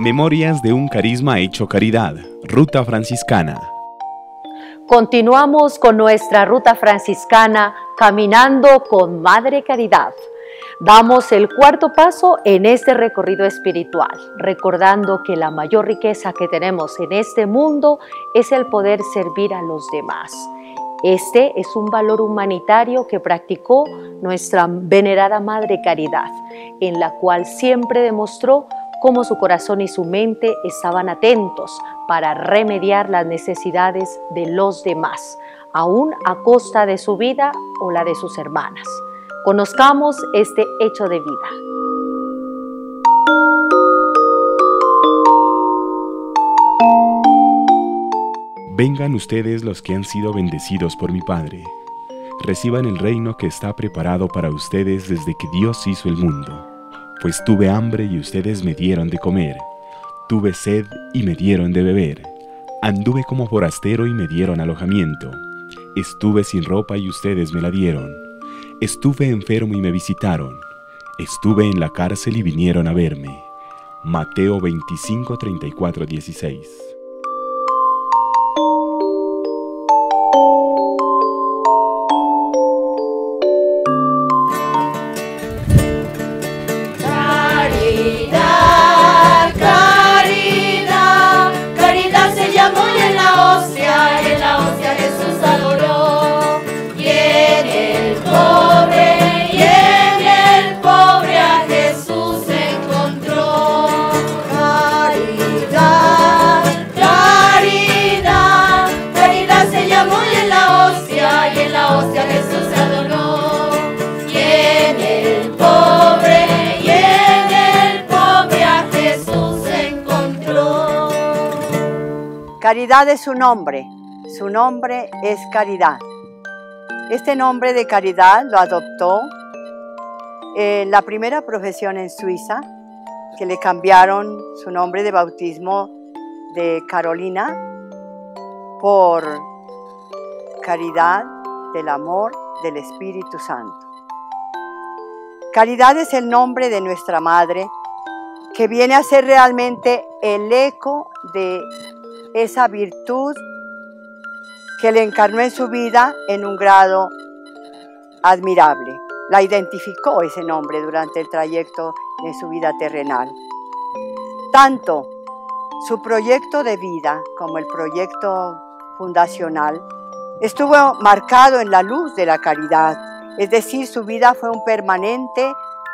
Memorias de un carisma hecho caridad. Ruta franciscana. Continuamos con nuestra ruta franciscana, caminando con Madre Caridad. Damos el cuarto paso en este recorrido espiritual, recordando que la mayor riqueza que tenemos en este mundo es el poder servir a los demás. Este es un valor humanitario que practicó nuestra venerada Madre Caridad, en la cual siempre demostró cómo su corazón y su mente estaban atentos para remediar las necesidades de los demás, aún a costa de su vida o la de sus hermanas. Conozcamos este hecho de vida. Vengan ustedes los que han sido bendecidos por mi Padre. Reciban el reino que está preparado para ustedes desde que Dios hizo el mundo. Pues tuve hambre y ustedes me dieron de comer. Tuve sed y me dieron de beber. Anduve como forastero y me dieron alojamiento. Estuve sin ropa y ustedes me la dieron. Estuve enfermo y me visitaron. Estuve en la cárcel y vinieron a verme. Mateo 25, 34, 16. Caridad es su nombre es Caridad. Este nombre de Caridad lo adoptó la primera profesión en Suiza, que le cambiaron su nombre de bautismo de Carolina por Caridad del amor del Espíritu Santo. Caridad es el nombre de nuestra Madre, que viene a ser realmente el eco de esa virtud que le encarnó en su vida en un grado admirable. La identificó ese nombre durante el trayecto de su vida terrenal. Tanto su proyecto de vida como el proyecto fundacional estuvo marcado en la luz de la caridad, es decir, su vida fue un permanente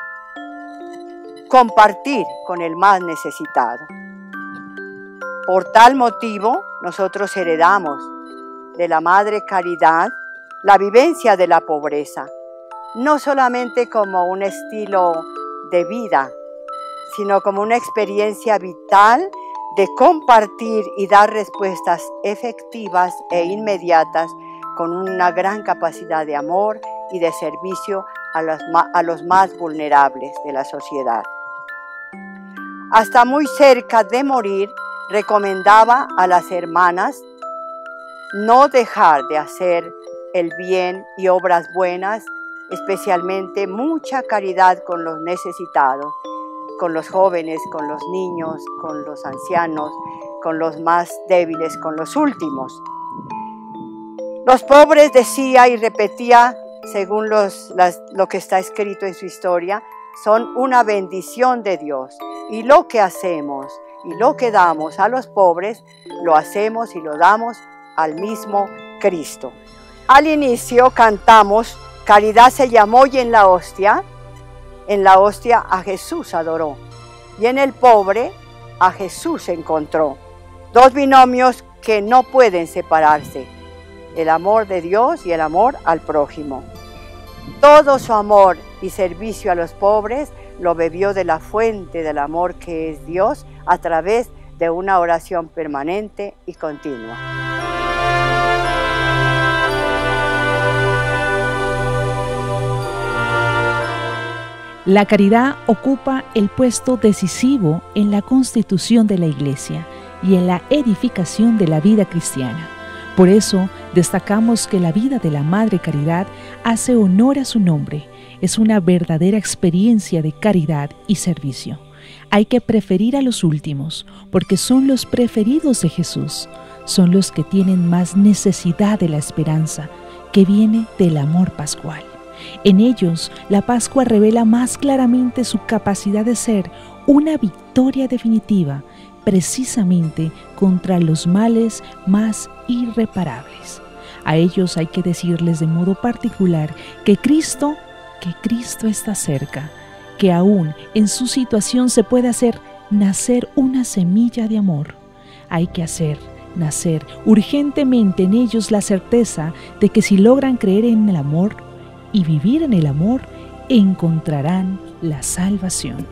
compartir con el más necesitado. Por tal motivo, nosotros heredamos de la Madre Caridad la vivencia de la pobreza, no solamente como un estilo de vida, sino como una experiencia vital de compartir y dar respuestas efectivas e inmediatas con una gran capacidad de amor y de servicio a los más vulnerables de la sociedad. Hasta muy cerca de morir, recomendaba a las hermanas no dejar de hacer el bien y obras buenas, especialmente mucha caridad con los necesitados, con los jóvenes, con los niños, con los ancianos, con los más débiles, con los últimos. Los pobres, decía y repetía, según lo que está escrito en su historia, son una bendición de Dios, y lo que hacemos y lo que damos a los pobres, lo hacemos y lo damos al mismo Cristo. Al inicio cantamos, Caridad se llamó y en la hostia a Jesús adoró, y en el pobre a Jesús encontró. Dos binomios que no pueden separarse, el amor de Dios y el amor al prójimo. Todo su amor y servicio a los pobres lo bebió de la fuente del amor que es Dios a través de una oración permanente y continua. La caridad ocupa el puesto decisivo en la constitución de la Iglesia y en la edificación de la vida cristiana. Por eso destacamos que la vida de la Madre Caridad hace honor a su nombre. Es una verdadera experiencia de caridad y servicio. Hay que preferir a los últimos, porque son los preferidos de Jesús. Son los que tienen más necesidad de la esperanza, que viene del amor pascual. En ellos, la Pascua revela más claramente su capacidad de ser una victoria definitiva, precisamente contra los males más irreparables. A ellos hay que decirles de modo particular que Cristo está cerca, que aún en su situación se puede hacer nacer una semilla de amor. Hay que hacer nacer urgentemente en ellos la certeza de que si logran creer en el amor y vivir en el amor, encontrarán la salvación.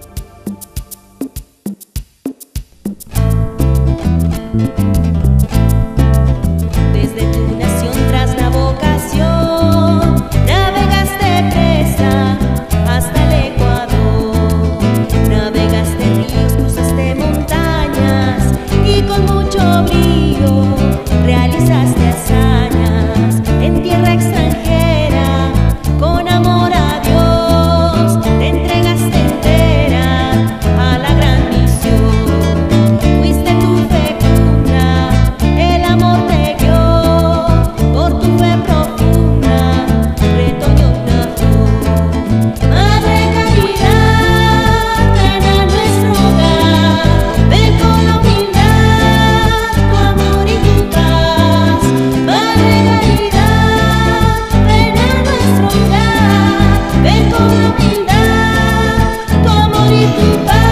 Desde tu nación tras la vocación, navegaste presa hasta el Ecuador. Navegaste ríos, cruzaste montañas y con mucho brío realizaste hazañas en tierra extranjera. Con amor a Dios te entregaste entera a la gran misión. Fuiste tú fecunda, el amor te guió, por tu fe profunda, retoñó una flor. Madre Caridad, ven a nuestro hogar, ven con la humildad, tu amor y tu paz. Madre Caridad, ven a nuestro hogar, ven con la humildad, tu amor y tu paz.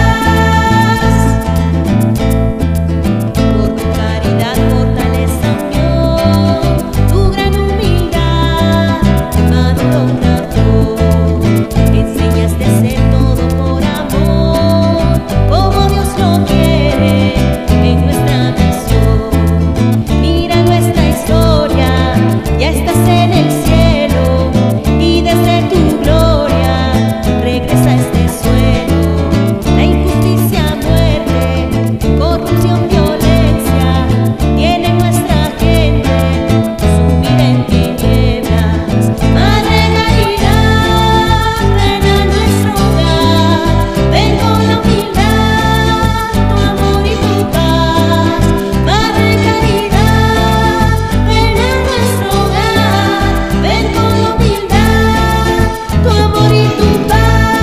Por tu caridad, fortaleza, unión, tu gran humildad, maduró una flor. Enseñaste a hacer todo por amor, como Dios lo quiere en nuestra misión. Mira nuestra historia, ya estás en el cielo, y desde tu gloria regresa a este suelo. La injusticia, muerte, corrupción, violencia, tiene nuestra gente sumida en tinieblas. Madre Caridad, ven a nuestro hogar, ven con la humildad, tu amor y tu paz. Madre Caridad, ven a nuestro hogar, ven con la humildad, tu amor y tu paz.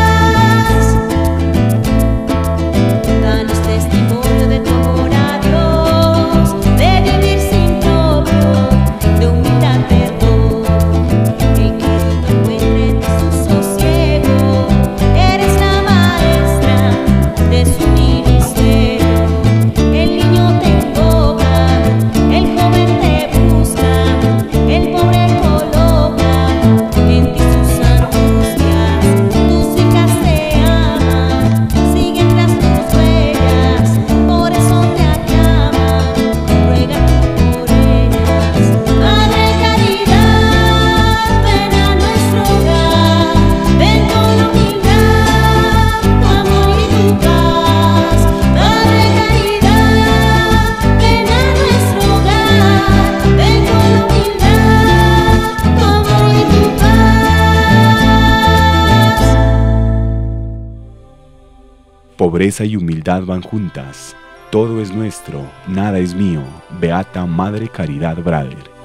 Danos testimonio de tu amor a Dios, de vivir sin propio, de humildad, perdón. El que no encuentre en ti su sosiego, eres la maestra de su ministerio. El niño te invoca, el joven te busca, el pobre coloca en ti sus angustias. Tus hijas te aman, siguen tras tus huellas, por eso te aclaman, ruega tú por ellas. Madre Caridad, ven a nuestro hogar, ven con la humildad, tu amor y tu paz. Madre Caridad, ven a nuestro hogar, ven con la humildad, tu amor y tu paz. Pobreza y humildad van juntas. Todo es nuestro, nada es mío. Beata Madre Caridad Brader.